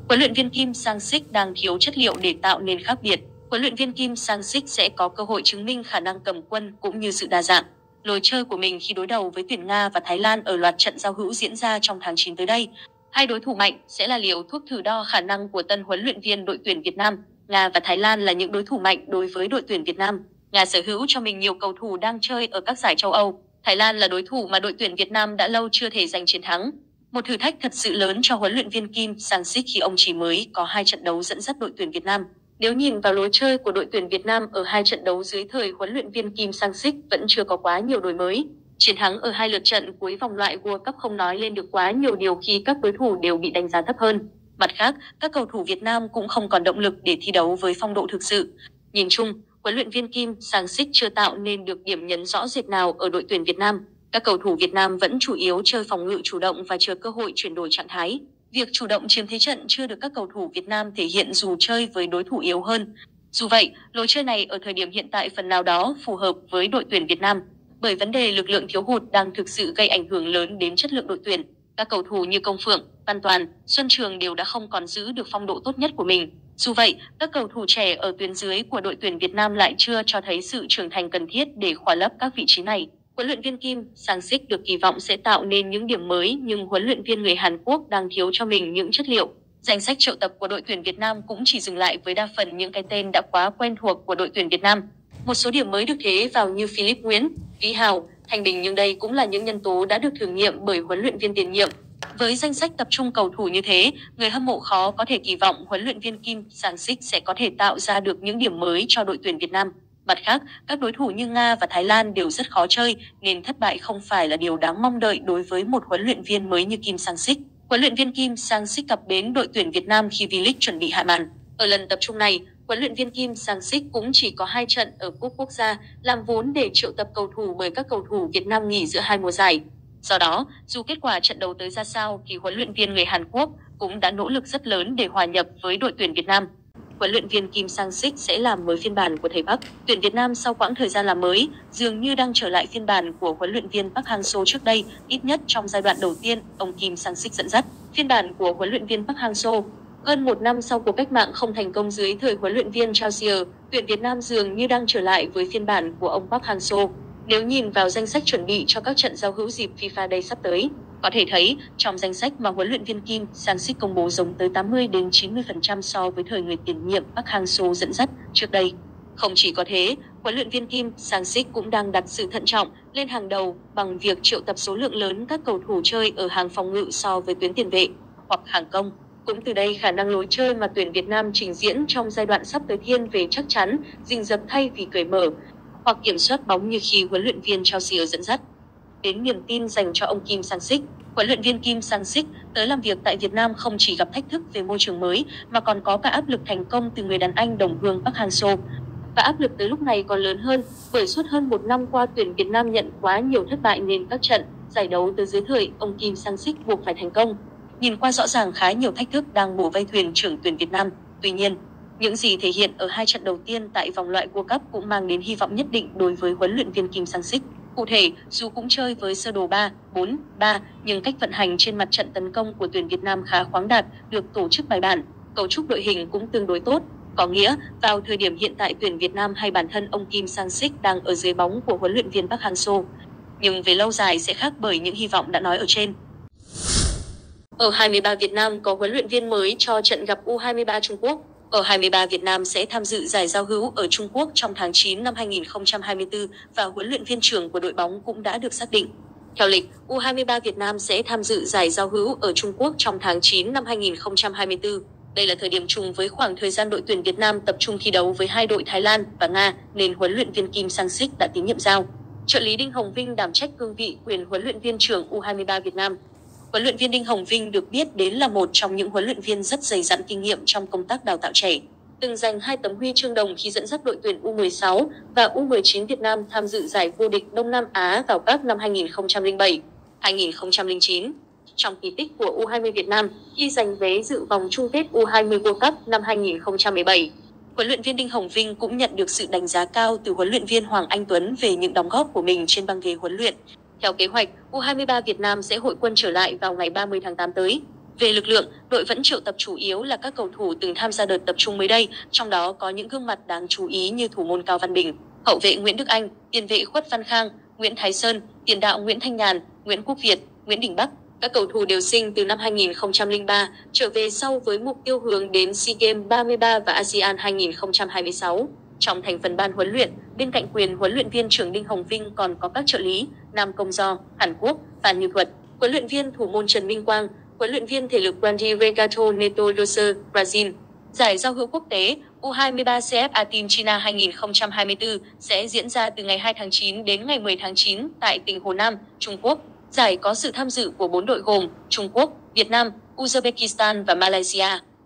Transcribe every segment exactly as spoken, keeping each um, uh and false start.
Huấn luyện viên Kim Sang-sik đang thiếu chất liệu để tạo nên khác biệt. Huấn luyện viên Kim Sang-sik sẽ có cơ hội chứng minh khả năng cầm quân cũng như sự đa dạng lối chơi của mình khi đối đầu với tuyển Nga và Thái Lan ở loạt trận giao hữu diễn ra trong tháng chín tới đây. Hai đối thủ mạnh sẽ là liều thuốc thử đo khả năng của tân huấn luyện viên đội tuyển Việt Nam. Nga và Thái Lan là những đối thủ mạnh đối với đội tuyển Việt Nam. Nga sở hữu cho mình nhiều cầu thủ đang chơi ở các giải châu Âu. Thái Lan là đối thủ mà đội tuyển Việt Nam đã lâu chưa thể giành chiến thắng. Một thử thách thật sự lớn cho huấn luyện viên Kim Sang-sik khi ông chỉ mới có hai trận đấu dẫn dắt đội tuyển Việt Nam. Nếu nhìn vào lối chơi của đội tuyển Việt Nam ở hai trận đấu dưới thời huấn luyện viên Kim Sang-sik vẫn chưa có quá nhiều đổi mới. Chiến thắng ở hai lượt trận cuối vòng loại World Cup không nói lên được quá nhiều điều khi các đối thủ đều bị đánh giá thấp hơn. Mặt khác, các cầu thủ Việt Nam cũng không còn động lực để thi đấu với phong độ thực sự. Nhìn chung, huấn luyện viên Kim Sang-sik chưa tạo nên được điểm nhấn rõ rệt nào ở đội tuyển Việt Nam. Các cầu thủ Việt Nam vẫn chủ yếu chơi phòng ngự chủ động và chờ cơ hội chuyển đổi trạng thái. Việc chủ động chiếm thế trận chưa được các cầu thủ Việt Nam thể hiện dù chơi với đối thủ yếu hơn. Dù vậy, lối chơi này ở thời điểm hiện tại phần nào đó phù hợp với đội tuyển Việt Nam, bởi vấn đề lực lượng thiếu hụt đang thực sự gây ảnh hưởng lớn đến chất lượng đội tuyển. Các cầu thủ như Công Phượng, Văn Toàn, Xuân Trường đều đã không còn giữ được phong độ tốt nhất của mình. Dù vậy, các cầu thủ trẻ ở tuyến dưới của đội tuyển Việt Nam lại chưa cho thấy sự trưởng thành cần thiết để khỏa lấp các vị trí này. Huấn luyện viên Kim Sang-sik được kỳ vọng sẽ tạo nên những điểm mới, nhưng huấn luyện viên người Hàn Quốc đang thiếu cho mình những chất liệu. Danh sách triệu tập của đội tuyển Việt Nam cũng chỉ dừng lại với đa phần những cái tên đã quá quen thuộc của đội tuyển Việt Nam. Một số điểm mới được thế vào như Philip Nguyễn, Vĩ Hào, Thanh Bình, nhưng đây cũng là những nhân tố đã được thử nghiệm bởi huấn luyện viên tiền nhiệm. Với danh sách tập trung cầu thủ như thế, người hâm mộ khó có thể kỳ vọng huấn luyện viên Kim Sang-sik sẽ có thể tạo ra được những điểm mới cho đội tuyển Việt Nam. Mặt khác, các đối thủ như Nga và Thái Lan đều rất khó chơi, nên thất bại không phải là điều đáng mong đợi đối với một huấn luyện viên mới như Kim Sang-sik. Huấn luyện viên Kim Sang-sik cập bến đội tuyển Việt Nam khi V-League chuẩn bị hạ màn. Ở lần tập trung này, huấn luyện viên Kim Sang-sik cũng chỉ có hai trận ở cúp quốc gia, làm vốn để triệu tập cầu thủ bởi các cầu thủ Việt Nam nghỉ giữa hai mùa giải. Do đó, dù kết quả trận đấu tới ra sao thì huấn luyện viên người Hàn Quốc cũng đã nỗ lực rất lớn để hòa nhập với đội tuyển Việt Nam. Huấn luyện viên Kim Sang-sik sẽ làm mới phiên bản của thầy Park. Tuyển Việt Nam sau quãng thời gian làm mới, dường như đang trở lại phiên bản của huấn luyện viên Park Hang-seo trước đây, ít nhất trong giai đoạn đầu tiên ông Kim Sang-sik dẫn dắt. Phiên bản của huấn luyện viên Park Hang-seo, hơn một năm sau cuộc cách mạng không thành công dưới thời huấn luyện viên Chao Sier, tuyển Việt Nam dường như đang trở lại với phiên bản của ông Park Hang-seo. Nếu nhìn vào danh sách chuẩn bị cho các trận giao hữu dịp FIFA Day sắp tới, có thể thấy trong danh sách mà huấn luyện viên Kim Sang-sik công bố giống tới tám mươi đến chín mươi phần trăm so với thời người tiền nhiệm Park Hang-seo dẫn dắt trước đây. Không chỉ có thế, huấn luyện viên Kim Sang-sik cũng đang đặt sự thận trọng lên hàng đầu bằng việc triệu tập số lượng lớn các cầu thủ chơi ở hàng phòng ngự so với tuyến tiền vệ hoặc hàng công. Cũng từ đây, khả năng lối chơi mà tuyển Việt Nam trình diễn trong giai đoạn sắp tới thiên về chắc chắn, rình rập thay vì cởi mở, hoặc kiểm soát bóng như khi huấn luyện viên Chao Sier dẫn dắt. Đến niềm tin dành cho ông Kim Sang-sik, huấn luyện viên Kim Sang-sik tới làm việc tại Việt Nam không chỉ gặp thách thức về môi trường mới mà còn có cả áp lực thành công từ người đàn anh đồng hương Park Hang-seo. Và áp lực tới lúc này còn lớn hơn bởi suốt hơn một năm qua tuyển Việt Nam nhận quá nhiều thất bại nên các trận giải đấu tới dưới thời ông Kim Sang-sik buộc phải thành công. Nhìn qua rõ ràng khá nhiều thách thức đang bủa vây thuyền trưởng tuyển Việt Nam. Tuy nhiên, những gì thể hiện ở hai trận đầu tiên tại vòng loại World Cup cũng mang đến hy vọng nhất định đối với huấn luyện viên Kim Sang-sik. Cụ thể, dù cũng chơi với sơ đồ ba bốn ba, nhưng cách vận hành trên mặt trận tấn công của tuyển Việt Nam khá khoáng đạt, được tổ chức bài bản, cấu trúc đội hình cũng tương đối tốt. Có nghĩa, vào thời điểm hiện tại tuyển Việt Nam hay bản thân ông Kim Sang-sik đang ở dưới bóng của huấn luyện viên Park Hang-seo. Nhưng về lâu dài sẽ khác bởi những hy vọng đã nói ở trên. Ở hai mươi ba Việt Nam có huấn luyện viên mới cho trận gặp U hai mươi ba Trung Quốc. Ở hai mươi ba Việt Nam sẽ tham dự giải giao hữu ở Trung Quốc trong tháng chín năm hai nghìn không trăm hai mươi tư và huấn luyện viên trưởng của đội bóng cũng đã được xác định. Theo lịch, U hai mươi ba Việt Nam sẽ tham dự giải giao hữu ở Trung Quốc trong tháng chín năm hai nghìn không trăm hai mươi tư. Đây là thời điểm trùng với khoảng thời gian đội tuyển Việt Nam tập trung thi đấu với hai đội Thái Lan và Nga nên huấn luyện viên Kim Sang-sik đã tín nhiệm giao. Trợ lý Đinh Hồng Vinh đảm trách cương vị quyền huấn luyện viên trưởng U hai mươi ba Việt Nam. Huấn luyện viên Đinh Hồng Vinh được biết đến là một trong những huấn luyện viên rất dày dặn kinh nghiệm trong công tác đào tạo trẻ, từng giành hai tấm huy chương đồng khi dẫn dắt đội tuyển U mười sáu và U mười chín Việt Nam tham dự giải vô địch Đông Nam Á vào các năm hai nghìn không trăm lẻ bảy, hai nghìn không trăm lẻ chín. Trong kỳ tích của U hai mươi Việt Nam khi giành vé dự vòng chung kết U hai mươi World Cup năm hai nghìn không trăm mười bảy, huấn luyện viên Đinh Hồng Vinh cũng nhận được sự đánh giá cao từ huấn luyện viên Hoàng Anh Tuấn về những đóng góp của mình trên băng ghế huấn luyện. Theo kế hoạch, U hai mươi ba Việt Nam sẽ hội quân trở lại vào ngày ba mươi tháng tám tới. Về lực lượng, đội vẫn triệu tập chủ yếu là các cầu thủ từng tham gia đợt tập trung mới đây, trong đó có những gương mặt đáng chú ý như thủ môn Cao Văn Bình, hậu vệ Nguyễn Đức Anh, tiền vệ Khuất Văn Khang, Nguyễn Thái Sơn, tiền đạo Nguyễn Thanh Nhàn, Nguyễn Quốc Việt, Nguyễn Đình Bắc. Các cầu thủ đều sinh từ năm hai nghìn không trăm lẻ ba, trở về sau với mục tiêu hướng đến SEA Games ba mươi ba và ASEAN hai nghìn không trăm hai mươi sáu. Trong thành phần ban huấn luyện, bên cạnh quyền huấn luyện viên trưởng Đinh Hồng Vinh còn có các trợ lý Nam Công Do, Hàn Quốc, Phan Như Thuật, huấn luyện viên thủ môn Trần Minh Quang, huấn luyện viên thể lực Randy Regato Neto Loser, Brazil. Giải giao hữu quốc tế U hai mươi ba xê ép Argentina hai nghìn không trăm hai mươi tư sẽ diễn ra từ ngày hai tháng chín đến ngày mười tháng chín tại tỉnh Hồ Nam, Trung Quốc. Giải có sự tham dự của bốn đội gồm Trung Quốc, Việt Nam, Uzbekistan và Malaysia.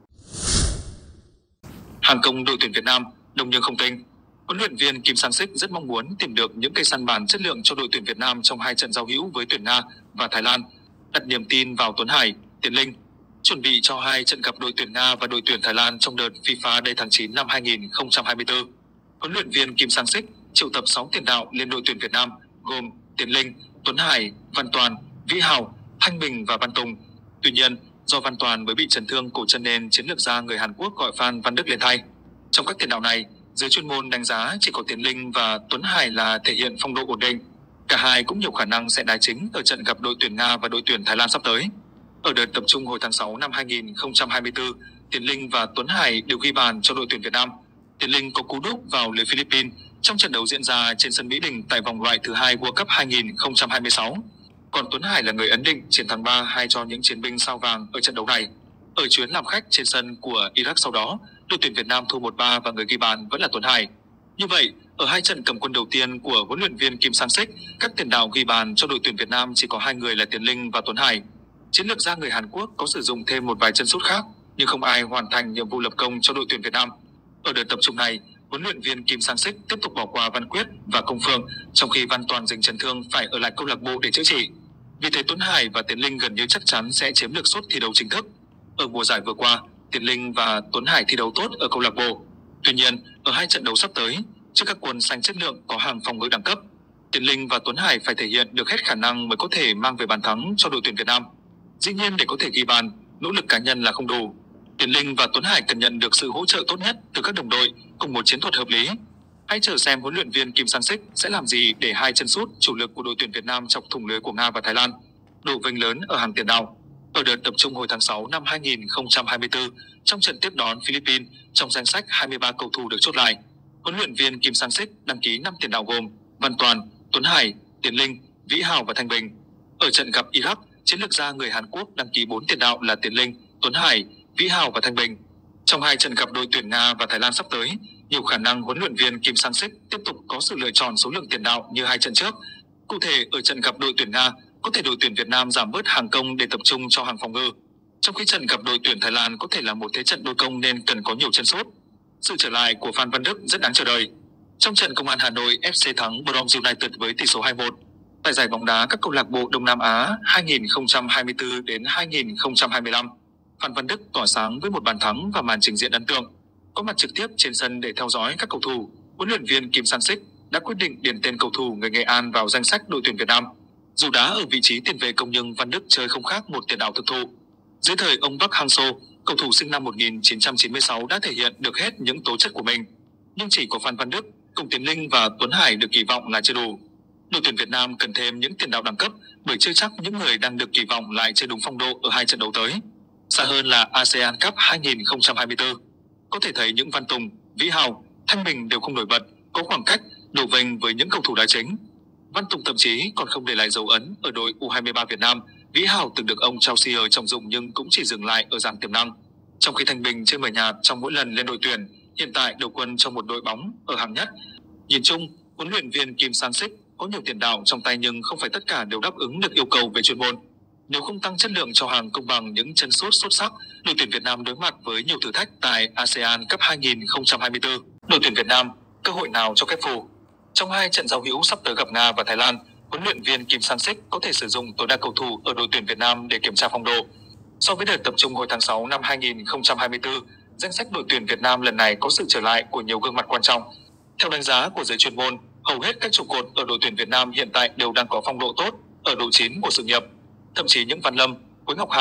Hàng công đội tuyển Việt Nam đông nhưng không tinh. Huấn luyện viên Kim Sang-sik rất mong muốn tìm được những cây săn bàn chất lượng cho đội tuyển Việt Nam trong hai trận giao hữu với tuyển Nga và Thái Lan, đặt niềm tin vào Tuấn Hải, Tiến Linh, chuẩn bị cho hai trận gặp đội tuyển Nga và đội tuyển Thái Lan trong đợt FIFA Day tháng chín năm hai nghìn không trăm hai mươi tư. Huấn luyện viên Kim Sang-sik triệu tập sáu tiền đạo lên đội tuyển Việt Nam gồm Tiến Linh, Tuấn Hải, Văn Toàn, Vĩ Hào, Thanh Bình và Văn Tùng. Tuy nhiên, do Văn Toàn mới bị chấn thương cổ chân nên chiến lược gia người Hàn Quốc gọi Phan Văn Đức lên thay. Trong các tiền đạo này, giới chuyên môn đánh giá chỉ có Tiến Linh và Tuấn Hải là thể hiện phong độ ổn định. Cả hai cũng nhiều khả năng sẽ đá chính ở trận gặp đội tuyển Nga và đội tuyển Thái Lan sắp tới. Ở đợt tập trung hồi tháng sáu năm hai nghìn không trăm hai mươi tư, Tiến Linh và Tuấn Hải đều ghi bàn cho đội tuyển Việt Nam. Tiến Linh có cú đúp vào lưới Philippines trong trận đấu diễn ra trên sân Mỹ Đình tại vòng loại thứ hai World Cup hai nghìn không trăm hai mươi sáu. Còn Tuấn Hải là người ấn định chiến thắng ba hai cho những chiến binh sao vàng ở trận đấu này. Ở chuyến làm khách trên sân của Iraq sau đó, đội tuyển Việt Nam thua một ba và người ghi bàn vẫn là Tuấn Hải. Như vậy, ở hai trận cầm quân đầu tiên của huấn luyện viên Kim Sang-sik, các tiền đạo ghi bàn cho đội tuyển Việt Nam chỉ có hai người là Tiến Linh và Tuấn Hải. Chiến lược gia người Hàn Quốc có sử dụng thêm một vài chân sút khác, nhưng không ai hoàn thành nhiệm vụ lập công cho đội tuyển Việt Nam. Ở đợt tập trung này, huấn luyện viên Kim Sang-sik tiếp tục bỏ qua Văn Quyết và Công Phượng, trong khi Văn Toàn dính chấn thương phải ở lại câu lạc bộ để chữa trị. Vì thế Tuấn Hải và Tiến Linh gần như chắc chắn sẽ chiếm được suất thi đấu chính thức. Ở mùa giải vừa qua, Tiến Linh và Tuấn Hải thi đấu tốt ở câu lạc bộ. Tuy nhiên, ở hai trận đấu sắp tới, trước các quân xanh chất lượng có hàng phòng ngự đẳng cấp, Tiến Linh và Tuấn Hải phải thể hiện được hết khả năng mới có thể mang về bàn thắng cho đội tuyển Việt Nam. Dĩ nhiên để có thể ghi bàn, nỗ lực cá nhân là không đủ. Tiến Linh và Tuấn Hải cần nhận được sự hỗ trợ tốt nhất từ các đồng đội cùng một chiến thuật hợp lý. Hãy chờ xem huấn luyện viên Kim Sang-sik sẽ làm gì để hai chân sút chủ lực của đội tuyển Việt Nam chọc thủng lưới của Nga và Thái Lan. Độ vênh lớn ở hàng tiền đạo. Ở đợt tập trung hồi tháng sáu năm hai nghìn không trăm hai mươi tư, trong trận tiếp đón Philippines, trong danh sách hai mươi ba cầu thủ được chốt lại, huấn luyện viên Kim Sang-sik đăng ký năm tiền đạo gồm Văn Toàn, Tuấn Hải, Tiến Linh, Vĩ Hào và Thanh Bình. Ở trận gặp Iraq, chiến lược gia người Hàn Quốc đăng ký bốn tiền đạo là Tiến Linh, Tuấn Hải, Vĩ Hào và Thanh Bình. Trong hai trận gặp đội tuyển Nga và Thái Lan sắp tới, nhiều khả năng huấn luyện viên Kim Sang-sik tiếp tục có sự lựa chọn số lượng tiền đạo như hai trận trước. Cụ thể, ở trận gặp đội tuyển Nga, có thể đội tuyển Việt Nam giảm bớt hàng công để tập trung cho hàng phòng ngự. Trong khi trận gặp đội tuyển Thái Lan có thể là một thế trận đôi công nên cần có nhiều chân sút. Sự trở lại của Phan Văn Đức rất đáng chờ đợi. Trong trận Công an Hà Nội, ép xê thắng Bronx United với tỷ số hai một. Tại giải bóng đá các câu lạc bộ Đông Nam Á hai nghìn không trăm hai mươi tư đến hai nghìn không trăm hai mươi lăm, Phan Văn Đức tỏa sáng với một bàn thắng và màn trình diễn ấn tượng. Có mặt trực tiếp trên sân để theo dõi các cầu thủ, huấn luyện viên Kim Sang-sik đã quyết định điền tên cầu thủ người Nghệ An vào danh sách đội tuyển Việt Nam. Dù đá ở vị trí tiền vệ công nhưng Văn Đức chơi không khác một tiền đạo thực thụ. Dưới thời ông Park Hang-seo, cầu thủ sinh năm một nghìn chín trăm chín mươi sáu đã thể hiện được hết những tố chất của mình. Nhưng chỉ có Phan Văn Đức, cùng Tiến Linh và Tuấn Hải được kỳ vọng là chưa đủ. Đội tuyển Việt Nam cần thêm những tiền đạo đẳng cấp bởi chưa chắc những người đang được kỳ vọng lại chơi đúng phong độ ở hai trận đấu tới. Xa hơn là ASEAN Cup hai nghìn không trăm hai mươi tư. Có thể thấy những Văn Tùng, Vĩ Hào, Thanh Bình đều không nổi bật, có khoảng cách, đổ vênh với những cầu thủ đá chính. Văn Tùng thậm chí còn không để lại dấu ấn ở đội U hai mươi ba Việt Nam. Vĩ Hào từng được ông Chelsea trọng dụng nhưng cũng chỉ dừng lại ở dạng tiềm năng. Trong khi Thanh Bình chơi mờ nhạt trong mỗi lần lên đội tuyển, hiện tại đầu quân trong một đội bóng ở hạng nhất. Nhìn chung, huấn luyện viên Kim Sang-sik có nhiều tiền đạo trong tay nhưng không phải tất cả đều đáp ứng được yêu cầu về chuyên môn. Nếu không tăng chất lượng cho hàng công bằng những chân sút xuất sắc, đội tuyển Việt Nam đối mặt với nhiều thử thách tại ASEAN Cup hai nghìn không trăm hai mươi tư. Đội tuyển Việt Nam, cơ hội nào cho kép phù? Trong hai trận giao hữu sắp tới gặp Nga và Thái Lan, huấn luyện viên Kim Sang-sik có thể sử dụng tối đa cầu thủ ở đội tuyển Việt Nam để kiểm tra phong độ. So với đợt tập trung hồi tháng sáu năm hai nghìn không trăm hai mươi tư, danh sách đội tuyển Việt Nam lần này có sự trở lại của nhiều gương mặt quan trọng. Theo đánh giá của giới chuyên môn, hầu hết các trụ cột ở đội tuyển Việt Nam hiện tại đều đang có phong độ tốt ở độ chín của sự nghiệp. Thậm chí những Văn Lâm, Quế Ngọc Hải,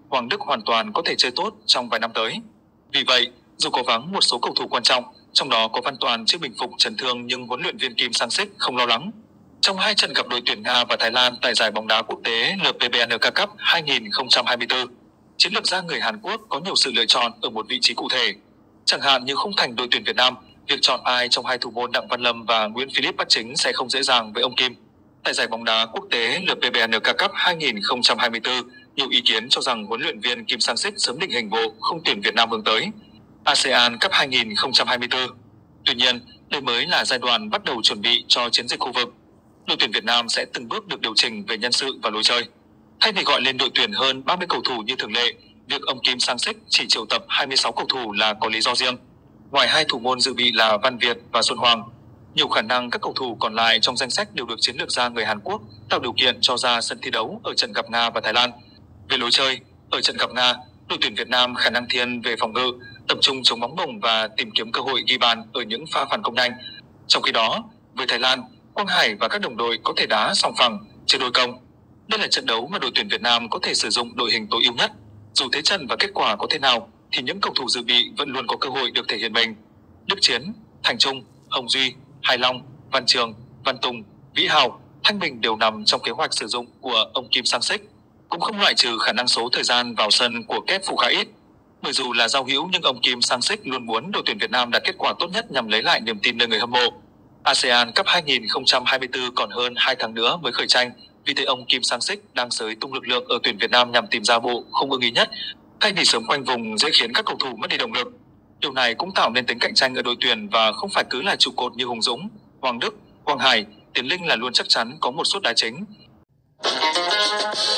Hoàng Đức hoàn toàn có thể chơi tốt trong vài năm tới. Vì vậy, dù có vắng một số cầu thủ quan trọng, trong đó có Văn Toàn trước bình phục chấn thương, nhưng huấn luyện viên Kim Sang-sik không lo lắng. Trong hai trận gặp đội tuyển Nga và Thái Lan tại giải bóng đá quốc tế lờ pê bê en ca Cup hai không hai tư, chiến lược gia người Hàn Quốc có nhiều sự lựa chọn ở một vị trí cụ thể. Chẳng hạn như không thành đội tuyển Việt Nam, việc chọn ai trong hai thủ môn Đặng Văn Lâm và Nguyễn Philip bắt chính sẽ không dễ dàng với ông Kim. Tại giải bóng đá quốc tế lờ pê bê en ca Cup hai không hai tư, nhiều ý kiến cho rằng huấn luyện viên Kim Sang-sik sớm định hình bộ không tuyển Việt Nam hướng tới a sê an Cup hai không hai tư. Tuy nhiên, đây mới là giai đoạn bắt đầu chuẩn bị cho chiến dịch khu vực. Đội tuyển Việt Nam sẽ từng bước được điều chỉnh về nhân sự và lối chơi. Thay vì gọi lên đội tuyển hơn ba mươi cầu thủ như thường lệ, việc ông Kim Sang-sik chỉ triệu tập hai mươi sáu cầu thủ là có lý do riêng. Ngoài hai thủ môn dự bị là Văn Việt và Xuân Hoàng, nhiều khả năng các cầu thủ còn lại trong danh sách đều được chiến lược gia người Hàn Quốc tạo điều kiện cho ra sân thi đấu ở trận gặp Nga và Thái Lan. Về lối chơi, ở trận gặp Nga, đội tuyển Việt Nam khả năng thiên về phòng ngự, tập trung chống bóng bổng và tìm kiếm cơ hội ghi bàn ở những pha phản công nhanh. Trong khi đó, với Thái Lan, Quang Hải và các đồng đội có thể đá song phẳng, chơi đôi công. Đây là trận đấu mà đội tuyển Việt Nam có thể sử dụng đội hình tối ưu nhất. Dù thế trận và kết quả có thế nào, thì những cầu thủ dự bị vẫn luôn có cơ hội được thể hiện mình. Đức Chiến, Thành Trung, Hồng Duy, Hải Long, Văn Trường, Văn Tùng, Vĩ Hào, Thanh Bình đều nằm trong kế hoạch sử dụng của ông Kim Sang-sik. Cũng không loại trừ khả năng số thời gian vào sân của Kép Phụ khá ít. Bởi dù là giao hữu nhưng ông Kim Sang-sik luôn muốn đội tuyển Việt Nam đạt kết quả tốt nhất nhằm lấy lại niềm tin nơi người hâm mộ. a sê an Cup hai không hai tư còn hơn hai tháng nữa mới khởi tranh, vì thế ông Kim Sang-sik đang xới tung lực lượng ở tuyển Việt Nam nhằm tìm ra bộ không ưng ý nhất, thay vì sớm quanh vùng dễ khiến các cầu thủ mất đi động lực. Điều này cũng tạo nên tính cạnh tranh ở đội tuyển và không phải cứ là trụ cột như Hùng Dũng, Hoàng Đức, Quang Hải, Tiến Linh là luôn chắc chắn có một suất đá chính.